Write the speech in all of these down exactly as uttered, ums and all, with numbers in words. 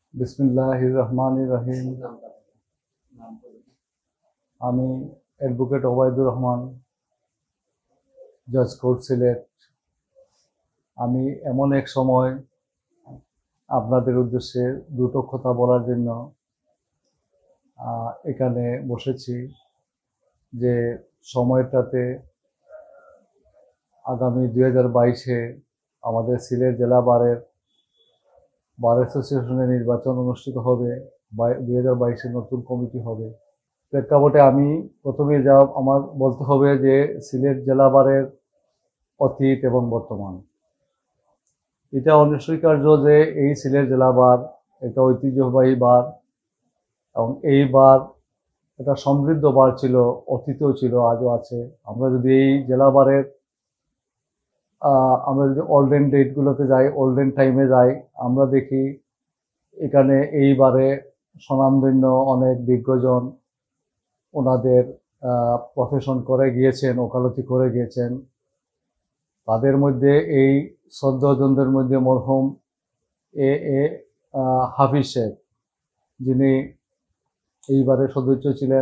বিসমিল্লাহির রহমানির রহিম। আমি অ্যাডভোকেট ওবায়দুর রহমান, জজ কোর্ট সিলেট। আমি এমন এক সময় আপনাদের উদ্দেশ্যে দুটো কথা বলার জন্য এখানে বসেছি, যে সময়টাতে আগামী দুই হাজার বাইশে আমাদের সিলেট জেলা বারের বার অ্যাসোসিয়েশনের নির্বাচন অনুষ্ঠিত হবে। দুই হাজার বাইশের নতুন কমিটি হবে। প্রেক্ষাপটে আমি প্রথমে যা আমার বলতে হবে যে সিলেট জেলা বারের অতীত এবং বর্তমান, এটা অনস্বীকার্য যে এই সিলেট জেলা বার একটা ঐতিহ্যবাহী বার, এবং এই বার একটা সমৃদ্ধ বার ছিল, অতীতেও ছিল, আজও আছে। আমরা যদি এই জেলা বারের আমরা যদি ওল্ডেন ডেটগুলোতে যাই, ওল্ডেন টাইমে যাই, আমরা দেখি এখানে এইবারে স্বনামধন্য অনেক বিজ্ঞজন ওনাদের প্রফেশন করে গিয়েছেন, ওকালতি করে গিয়েছেন। তাদের মধ্যে এই শ্রদ্ধেয়জনদের মধ্যে মরহুম এ এ হাফিজ শেখ, যিনি এইবারে সদস্য ছিলেন।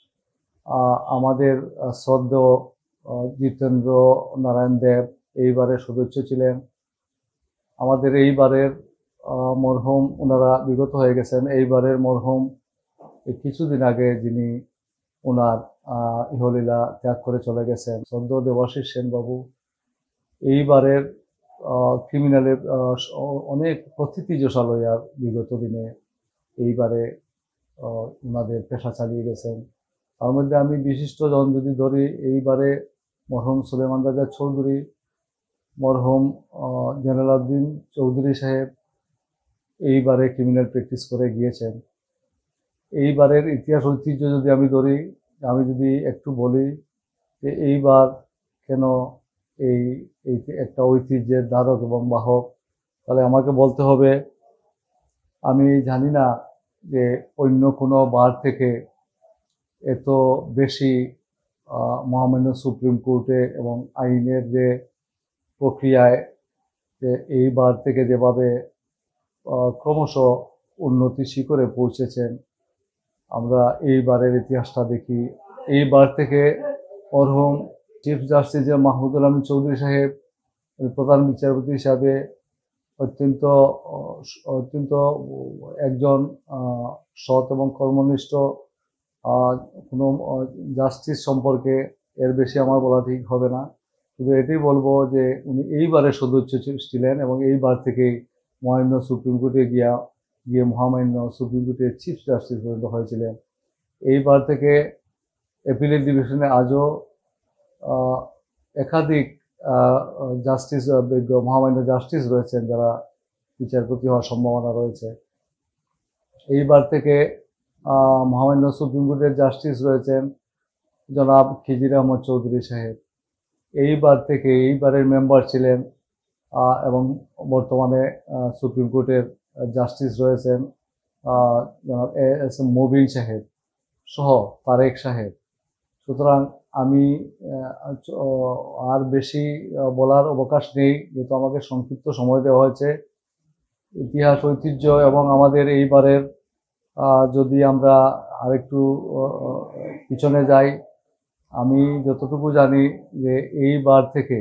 আমাদের শ্রদ্ধেয় জিতেন্দ্র নারায়ণ দেব এইবারের সদস্য ছিলেন। আমাদের এইবারের মরহুম, ওনারা বিগত হয়ে গেছেন। এইবারের মরহুম কিছুদিন আগে যিনি ওনার ইহলীলা ত্যাগ করে চলে গেছেন, শ্রদ্ধেয় দেবাশিস সেনবাবু, এইবারের ক্রিমিনালের অনেক প্রতিথি জোশালয়ার বিগত দিনে এইবারে ওনাদের পেশা চালিয়ে গেছেন। তার মধ্যে আমি বিশিষ্ট জন যদি ধরি, এইবারে মরহুম সুলেমান রাজা চৌধুরী, মরহুম জেনারেল চৌধুরী সাহেব এইবারে ক্রিমিনাল প্র্যাকটিস করে গিয়েছেন। এইবারের ইতিহাস ঐতিহ্য যদি আমি ধরি, আমি যদি একটু বলি যে এইবার কেন এই একটা ঐতিহ্যের ধারক এবং বাহক, তাহলে আমাকে বলতে হবে, আমি জানি না যে অন্য কোনো বার থেকে এত বেশি মহামান্য সুপ্রিম কোর্টে এবং আইনের যে প্রক্রিয়ায় যে এই বার থেকে যেভাবে ক্রমশ উন্নতি শিখরে পৌঁছেছেন। আমরা এই বারের ইতিহাসটা দেখি, এই বার থেকে মরহুম চিফ জাস্টিস মাহমুদুল আলম চৌধুরী সাহেব প্রধান বিচারপতি হিসাবে অত্যন্ত অত্যন্ত একজন সৎ এবং কর্মনিষ্ঠ কোনো জাস্টিস সম্পর্কে এর বেশি আমার বলা ঠিক হবে না। শুধু এটাই বলবো যে উনি এইবারের সদস্য ছিলেন এবং এইবার থেকেই মহামান্য সুপ্রিম কোর্টে গিয়া গিয়ে মহামান্য সুপ্রিম কোর্টের চিফ জাস্টিস পর্যন্ত হয়েছিলেন। এইবার থেকে অ্যাপিলেট ডিভিশনে আজও একাধিক জাস্টিস মহামান্য জাস্টিস রয়েছেন যারা বিচারপতি হওয়ার সম্ভাবনা রয়েছে। এইবার থেকে মহামান্য সুপ্রিম কোর্টের জাস্টিস রয়েছেন জনাব খিজির আহমদ চৌধুরী সাহেব। এইবার থেকে এইবারের মেম্বার ছিলেন এবং বর্তমানে সুপ্রিম কোর্টের জাস্টিস রয়েছেন জনাব এ এস এম মুবিন সাহেব সহ তারেক সাহেব। সুতরাং আমি আর বেশি বলার অবকাশ নেই, যেহেতু আমাকে সংক্ষিপ্ত সময় দেওয়া হয়েছে। ইতিহাস ঐতিহ্য এবং আমাদের এইবারের যদি আমরা আরেকটু পিছনে যাই, আমি যতটুকু জানি যে এইবার থেকে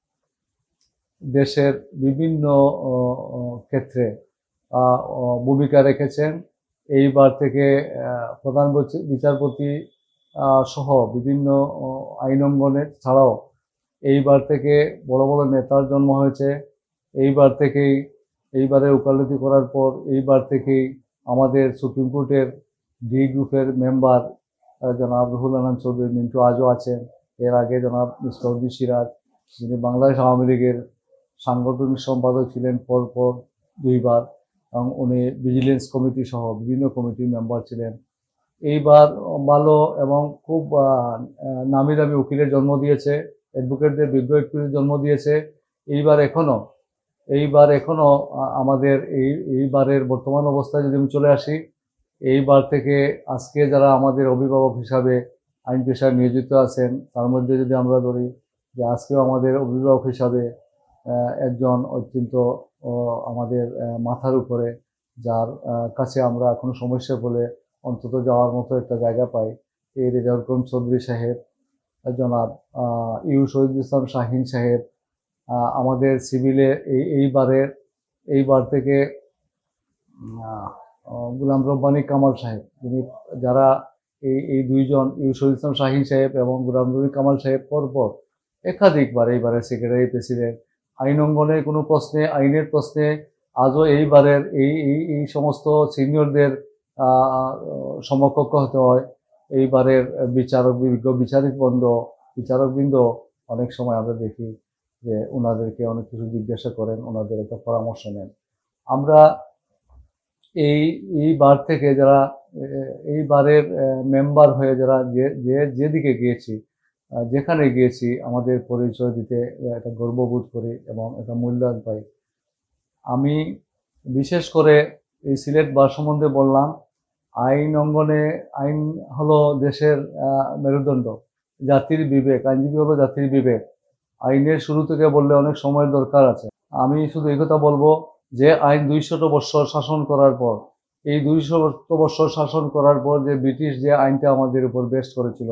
দেশের বিভিন্ন ক্ষেত্রে ভূমিকা রেখেছেন। এইবার থেকে প্রধান বিচারপতি সহ বিভিন্ন আইনঙ্গনের ছাড়াও এইবার থেকে বড় বড় নেতার জন্ম হয়েছে। এইবার থেকেই এইবারে ওকালতি করার পর এইবার থেকেই আমাদের সুপ্রিম কোর্টের ডি গ্রুপের মেম্বার জনাব রুহুল আনাম চৌধুরী মিন্টু আজও আছেন। এর আগে জনাব মিস্টার উদ্দিন সিরাজ, যিনি বাংলাদেশ আওয়ামী লীগের সাংগঠনিক সম্পাদক ছিলেন পরপর দুইবার, এবং উনি ভিজিলেন্স কমিটি সহ বিভিন্ন কমিটির মেম্বার ছিলেন। এইবার ভালো এবং খুব নামি দামি উকিলের জন্ম দিয়েছে, অ্যাডভোকেটদের বিজ্ঞ ব্যক্তিদের জন্ম দিয়েছে। এইবার এখনো এইবার এখনো আমাদের এই এইবারের বর্তমান অবস্থায় যদি আমি চলে আসি, এইবার থেকে আজকে যারা আমাদের অভিভাবক হিসাবে আইন পেশায় নিয়োজিত আছেন, তার মধ্যে যদি আমরা ধরি যে আজকেও আমাদের অভিভাবক হিসাবে একজন অত্যন্ত আমাদের মাথার উপরে যার কাছে আমরা কোনো সমস্যা বলে অন্তত যাওয়ার মতো একটা জায়গা পাই, এই রেজাউল করিম চৌধুরী সাহেব, জনাব ইউ শহীদুল ইসলাম শাহিন সাহেব, আমাদের সিভিলে এই এইবারের এইবার থেকে গুলাম রব্বানী কামাল সাহেব, যিনি যারা এই এই দুইজন ইউ শহীদুল ইসলাম শাহিন সাহেব এবং গুলাম রব্বানী কামাল সাহেব পরপর একাধিকবার এইবারের সেক্রেটারি প্রেসিডেন্ট, আইন অঙ্গনের কোনো প্রশ্নে আইনের প্রশ্নে আজও এইবারের এই এই এই সমস্ত সিনিয়রদের সমকক্ষ হতে হয়। এইবারের বিচারক বিজ্ঞ বিচারকবৃন্দ বিচারকবৃন্দ অনেক সময় আমরা দেখি যে ওনাদেরকে অনেক কিছু জিজ্ঞাসা করেন, ওনাদের একটা পরামর্শ নেন। আমরা এই এই বার থেকে যারা এই বারের মেম্বার হয়ে যারা যে যেদিকে গিয়েছি, যেখানে গিয়েছি আমাদের পরিচয় দিতে একটা গর্ববোধ করি এবং একটা মূল্যায়ন পাই। আমি বিশেষ করে এই সিলেট বার সম্বন্ধে বললাম, আইন অঙ্গনে আইন হলো দেশের মেরুদণ্ড, জাতির বিবেক, আইনজীবী হলো জাতির বিবেক। আইনের শুরু থেকে বললে অনেক সময়ের দরকার আছে। আমি শুধু এই কথা বলবো যে আইন দুইশত বৎসর শাসন করার পর, এই দুইশত বৎসর শাসন করার পর যে ব্রিটিশ যে আইনটা আমাদের উপর বেস্ট করেছিল,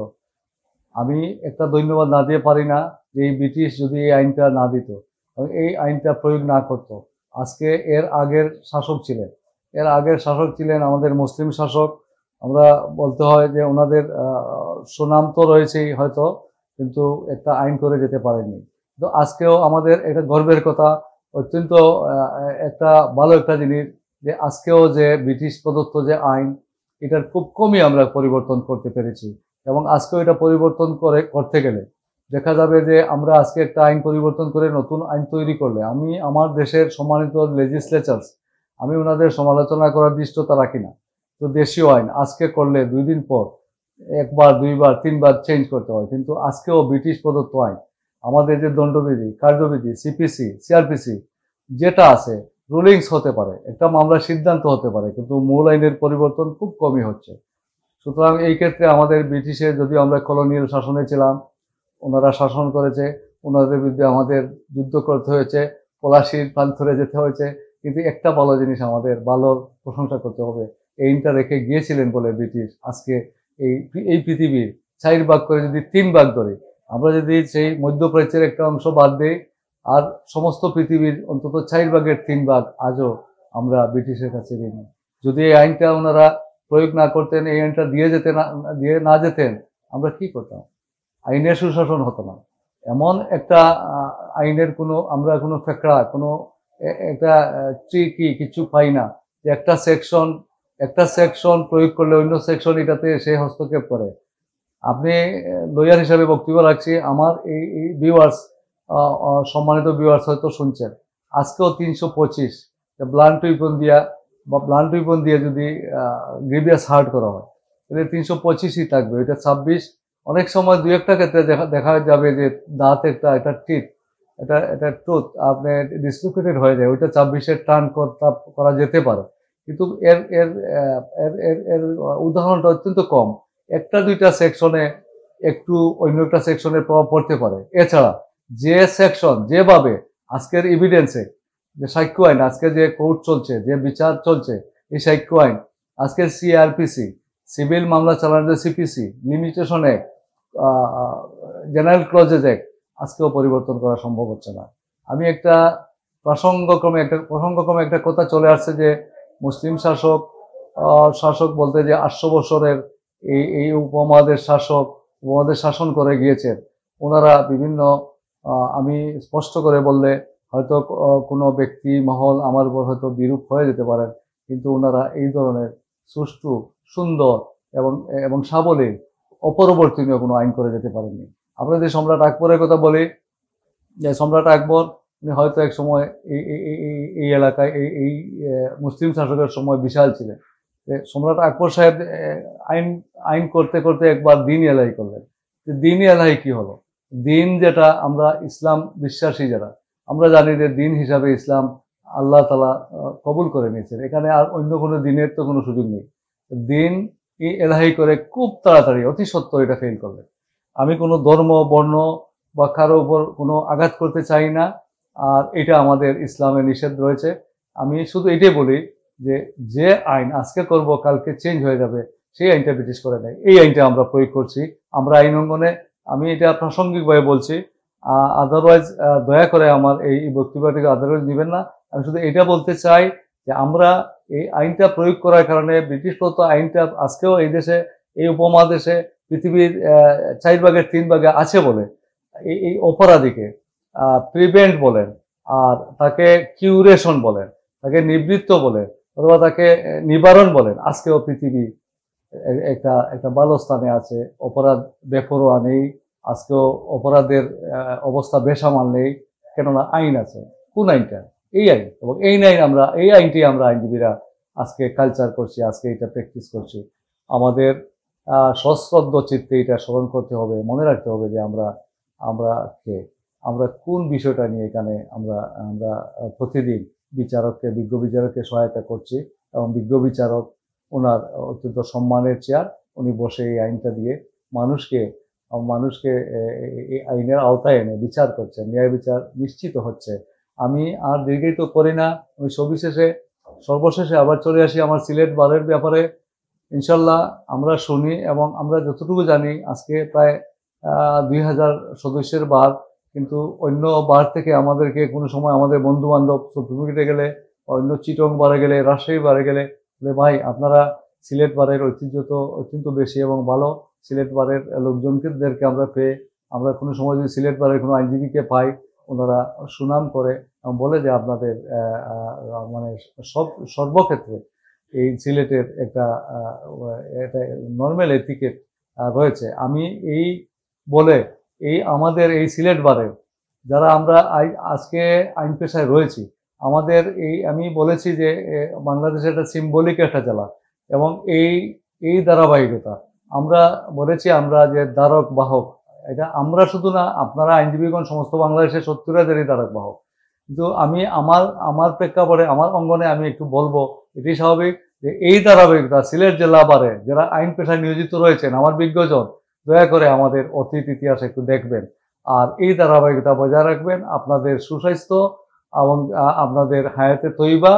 আমি একটা ধন্যবাদ না দিয়ে পারি না যে এই ব্রিটিশ যদি এই আইনটা না দিত, এই আইনটা প্রয়োগ না করত, আজকে এর আগের শাসক ছিলেন এর আগের শাসক ছিলেন আমাদের মুসলিম শাসক। আমরা বলতে হয় যে ওনাদের সুনাম তো রয়েছেই হয়তো, কিন্তু একটা আইন করে যেতে পারেননি। তো আজকেও আমাদের এটা গর্বের কথা, অত্যন্ত একটা ভালো একটা জিনিস যে আজকেও যে ব্রিটিশ প্রদত্ত যে আইন, এটার খুব কমই আমরা পরিবর্তন করতে পেরেছি। এবং আজকেও এটা পরিবর্তন করে করতে গেলে দেখা যাবে যে আমরা আজকে একটা আইন পরিবর্তন করে নতুন আইন তৈরি করলে, আমি আমার দেশের সম্মানিত লেজিসলেচার্স, আমি ওনাদের সমালোচনা করার দৃষ্টতা রাখি না। তো দেশীয় আইন আজকে করলে দুই দিন পর একবার দুইবার তিনবার চেঞ্জ করতে হয়, কিন্তু আজকেও ব্রিটিশ প্রদত্ত আইন, আমাদের যে দণ্ডবিধি, কার্যবিধি, সিপিসি, সিআরপিসি যেটা আছে, রুলিংস হতে পারে, একটা মামলার সিদ্ধান্ত হতে পারে, কিন্তু মূল আইনের পরিবর্তন খুব কমই হচ্ছে। সুতরাং এই ক্ষেত্রে আমাদের ব্রিটিশের, যদি আমরা কলোনিয়াল শাসনে ছিলাম, ওনারা শাসন করেছে, ওনাদের বিরুদ্ধে আমাদের যুদ্ধ করতে হয়েছে, পলাশির প্রান্তরে যেতে হয়েছে, কিন্তু একটা ভালো জিনিস আমাদের ভালো প্রশংসা করতে হবে, এইটা রেখে গিয়েছিলেন বলে ব্রিটিশ আজকে এই এই পৃথিবীর চার ভাগ করে যদি তিন ভাগ ধরে, আমরা যদি সেই মধ্যপ্রাচ্যের একটা অংশ বাদ দিই, আর সমস্ত পৃথিবীর অন্তত চার ভাগের তিন ভাগ আজও আমরা ব্রিটিশের কাছে ঋণী। যদি এই আইনটা ওনারা প্রয়োগ না করতেন, এই আইনটা দিয়ে যেতে না দিয়ে না যেতেন, আমরা কি করতাম? আইনের সুশাসন হতো না। এমন একটা আইনের কোনো আমরা কোনো ফেকড়া, কোনো একটা ট্রিকি কিছু পাই না যে একটা সেকশন একটা সেকশন প্রয়োগ করলে অন্য সেকশন এটাতে সে হস্তক্ষেপ করে। আপনি লয়ার হিসাবে বক্তব্য রাখছি, আমার এই এই ভিউয়ার্স, সম্মানিত ভিউয়ার্স হয়তো শুনছেন, আজকেও তিনশো পঁচিশ ব্লান্ট উইপন দিয়া বা ব্লান্ট উইপন দিয়ে যদি গ্রিভিয়াস হার্ট করা হয়, তাহলে তিনশো পঁচিশই থাকবে, এটা ছাব্বিশ। অনেক সময় দু একটা ক্ষেত্রে দেখা যাবে যে দাঁত একটা একটা টিট, এটা এটা টুথ আপনি ডিসলোকেটেড হয়ে যায়, ওইটা ছাব্বিশের টার্ন করা যেতে পারে, কিন্তু এর এর এর এর উদাহরণটা অত্যন্ত কম। একটা দুইটা সেকশনে একটু অন্য একটা সেকশনের প্রভাব পড়তে পারে। এছাড়া যে সেকশন যেভাবে আজকের এভিডেন্সে, যে সাক্ষ্য আইন, আজকে যে কোর্ট চলছে, যে বিচার চলছে, এই সাক্ষ্য আইন, আজকের সিআরপিসি, সিভিল মামলা চালানোর CPC, limitation act, general clauses act, আজকেও পরিবর্তন করা সম্ভব হচ্ছে না। আমি একটা প্রসঙ্গক্রমে একটা প্রসঙ্গক্রমে একটা কথা চলে আসছে যে মুসলিম শাসক শাসক বলতে যে আটশো বছরের এই এই উপমহাদেশ শাসক উপমহাদেশ শাসন করে গিয়েছেন, ওনারা বিভিন্ন, আমি স্পষ্ট করে বললে হয়তো কোনো ব্যক্তি মহল আমার উপর হয়তো বিরূপ হয়ে যেতে পারেন, কিন্তু ওনারা এই ধরনের সুষ্ঠু, সুন্দর এবং এবং সাবলীল অপরিবর্তনীয় কোনো আইন করে যেতে পারেননি। আমরা যে সম্রাট আকবরের কথা বলি, যে সম্রাট আকবর উনি হয়তো এক সময় এই এই এলাকায় এই এই মুসলিম শাসকের সময় বিশাল ছিলেন। সম্রাট আকবর সাহেব আইন আইন করতে করতে একবার দিন এলাহি করলেন। দিন এলাহি কি হলো? দিন যেটা আমরা ইসলাম বিশ্বাসী যারা, আমরা জানি যে দিন হিসাবে ইসলাম আল্লাহ তাআলা কবুল করে নিয়েছেন, এখানে আর অন্য কোনো দিনের তো কোনো সুযোগ নেই। দিন এলাহি করে খুব তাড়াতাড়ি অতি সত্বর এটা ফেল করলেন। আমি কোনো ধর্ম, বর্ণ বা কারো উপর কোনো আঘাত করতে চাই না, আর এটা আমাদের ইসলামে নিষেধ রয়েছে। আমি শুধু এটাই বলি যে যে আইন আজকে করব কালকে চেঞ্জ হয়ে যাবে, সেই আইনটা ব্রিটিশ করে নেয়। এই আইনটা আমরা প্রয়োগ করছি। আমরা আইন অঙ্গনে, আমি এটা প্রাসঙ্গিকভাবে বলছি, আদারওয়াইজ দয়া করে আমার এই বক্তব্যটিকে আদারওয়াইজ নেবেন না। আমি শুধু এটা বলতে চাই যে আমরা এই আইনটা প্রয়োগ করার কারণে ব্রিটিশ প্রদত্ত আইনটা আজকেও এই দেশে, এই উপমহাদেশে, পৃথিবীর চার ভাগের তিন ভাগে আছে বলে এই এই অপরাধীকে প্রিভেন্ট বলেন, আর তাকে কিউরেশন বলেন, তাকে নিবৃত্ত বলেন, অথবা তাকে নিবারণ বলেন, আজকেও পৃথিবী একটা একটা ভালো স্থানে আছে। অপরাধ বেপরোয়া নেই, আজকেও অপরাধের অবস্থা বেসামাল নেই, কেননা আইন আছে। কোন আইনটা? এই আইন। এবং এই আইন আমরা এই আইনটি আমরা আইনজীবীরা আজকে কালচার করছি, আজকে এটা প্র্যাকটিস করছি। আমাদের সশ্রদ্ধ চিত্তে এটা স্মরণ করতে হবে, মনে রাখতে হবে যে আমরা আমরা কে, আমরা কোন বিষয়টা নিয়ে এখানে আমরা আমরা প্রতিদিন বিচারককে, বিজ্ঞ বিচারককে সহায়তা করছি। এবং বিজ্ঞ বিচারক, ওনার অত্যন্ত সম্মানের চেয়ার, উনি বসে এই আইনটা দিয়ে মানুষকে মানুষকে এই আইনের আওতায় এনে বিচার করছেন, ন্যায় বিচার নিশ্চিত হচ্ছে। আমি আর দীর্ঘায়িত করি না, আমি সবিশেষে সর্বশেষে আবার চলে আসি আমার সিলেট বারের ব্যাপারে। ইনশাল্লাহ আমরা শুনি এবং আমরা যতটুকু জানি আজকে প্রায় দুই হাজার সদস্যের বার, কিন্তু অন্য বার থেকে আমাদেরকে কোনো সময় আমাদের বন্ধু বান্ধব সুপ্রিমকোর্টে গেলে, অন্য চিটং বারে গেলে, রাজশাহী বারে গেলে বলে, ভাই আপনারা সিলেট বারের ঐতিহ্য তো অত্যন্ত বেশি এবং ভালো, সিলেট বারের লোকজনদেরকে আমরা পেয়ে, আমরা কোনো সময় যদি সিলেট বারের কোনো আইনজীবীকে পাই, ওনারা সুনাম করে এবং বলে যে আপনাদের মানে সব সর্বক্ষেত্রে এই সিলেটের একটা একটা নর্মাল এথিকেট রয়েছে। আমি এই বলে এই আমাদের এই সিলেট বারের যারা আমরা আজকে আইন পেশায় রয়েছি, আমাদের এই আমি বলেছি যে বাংলাদেশের একটা সিম্বলিক একটা জেলা, এবং এই এই ধারাবাহিকতা আমরা বলেছি আমরা যে দ্বারক বাহক, এটা আমরা শুধু না, আপনারা আইনজীবীগণ সমস্ত বাংলাদেশের সত্তর হাজারই দ্বারক বাহক। কিন্তু আমি আমার আমার প্রেক্ষাপটে, আমার অঙ্গনে আমি একটু বলবো, এটি স্বাভাবিক যে এই ধারাবাহিকতা সিলেট জেলা বারে যারা আইন পেশায় নিয়োজিত রয়েছেন, আমার বিজ্ঞজন, দয়া করে আমাদের অতীত ইতিহাস একটু দেখবেন আর এই ধারাবাহিকতা বজায় রাখবেন। আপনাদের সুস্বাস্থ্য এবং আপনাদের হায়াতে তৈবা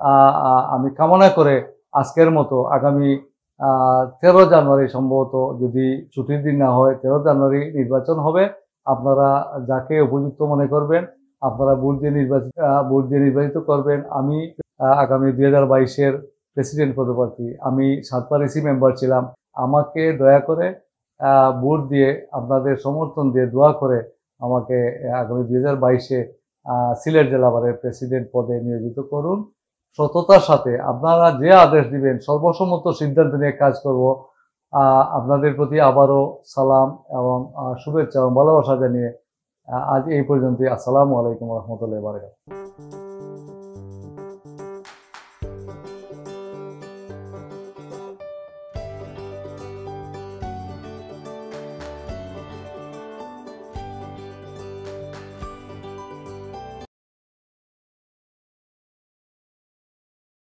আমি কামনা করে আজকের মতো আগামী তেরো জানুয়ারি, সম্ভবত যদি ছুটির দিন না হয়, তেরো জানুয়ারি নির্বাচন হবে। আপনারা যাকে উপযুক্ত মনে করবেন আপনারা ভোট দিয়ে নির্বাচিত ভোট দিয়ে নির্বাচিত করবেন। আমি আগামী দুই হাজার বাইশের প্রেসিডেন্ট পদপ্রার্থী, আমি সাতবার এসি মেম্বার ছিলাম। আমাকে দয়া করে ভোট দিয়ে, আপনাদের সমর্থন দিয়ে, দোয়া করে আমাকে আগামী দুই হাজার বাইশে সিলেট জেলা বারের প্রেসিডেন্ট পদে নিয়োজিত করুন। সততার সাথে আপনারা যে আদেশ দিবেন সর্বসম্মত সিদ্ধান্ত নিয়ে কাজ করব। আপনাদের প্রতি আবারও সালাম এবং শুভেচ্ছা এবং ভালোবাসা জানিয়ে আজ এই পর্যন্তই। আসসালামু আলাইকুম রহমতুল্লাহি ওয়া বারাকাতুহু।